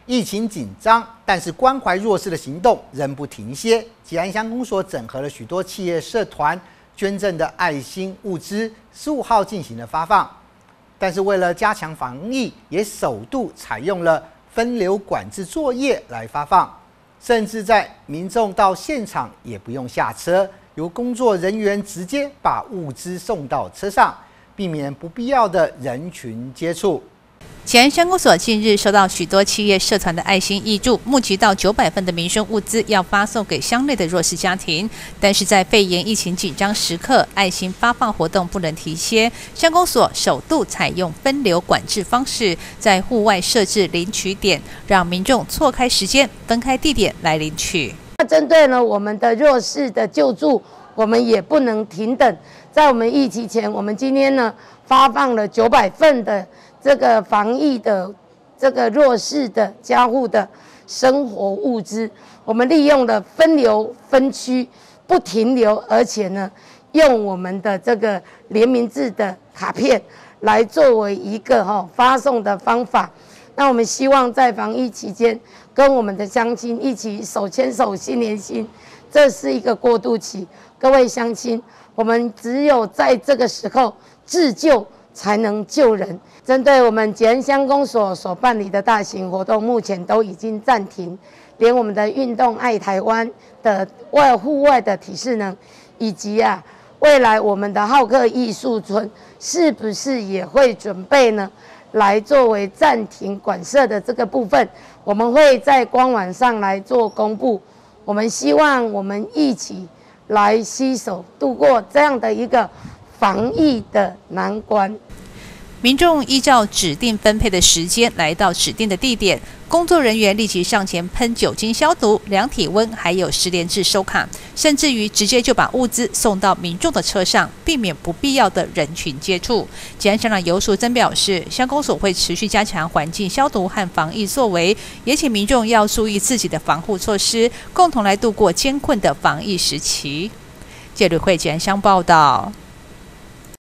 疫情紧张，但是关怀弱势的行动仍不停歇。吉安乡公所整合了许多企业社团捐赠的爱心物资，15号进行了发放。但是为了加强防疫，也首度采用了分流管制作业来发放，甚至在民众到现场也不用下车，由工作人员直接把物资送到车上，避免不必要的人群接触。 吉安乡公所近日收到许多企业社团的爱心挹注，募集到900份的民生物资，要发送给乡内的弱势家庭。但是在肺炎疫情紧张时刻，爱心发放活动不能停歇。乡公所首度采用分流管制方式，在户外设置领取点，让民众错开时间、分开地点来领取。 针对呢我们的弱势的救助，我们也不能停等。在我们疫情前，我们今天呢发放了900份的这个防疫的这个弱势的家户的生活物资，我们利用了分流分区，不停留，而且呢，用我们的这个联名制的卡片来作为一个发送的方法。那我们希望在防疫期间，跟我们的乡亲一起手牵手、心连心，这是一个过渡期。各位乡亲，我们只有在这个时候自救，才能救人。针对我们吉安乡公所所办理的大型活动，目前都已经暂停，连我们的运动爱台湾的户外的体适能，以及未来我们的浩克艺术村，是不是也会准备呢？来作为暂停馆舍的这个部分，我们会在官网上来做公布。我们希望我们一起来携手度过这样的一个防疫的难关。 民众依照指定分配的时间来到指定的地点，工作人员立即上前喷酒精消毒、量体温，还有实联制收卡，甚至于直接就把物资送到民众的车上，避免不必要的人群接触。吉安乡长游淑珍表示，乡公所会持续加强环境消毒和防疫作为，也请民众要注意自己的防护措施，共同来度过艰困的防疫时期。记者吕慧吉安乡报道。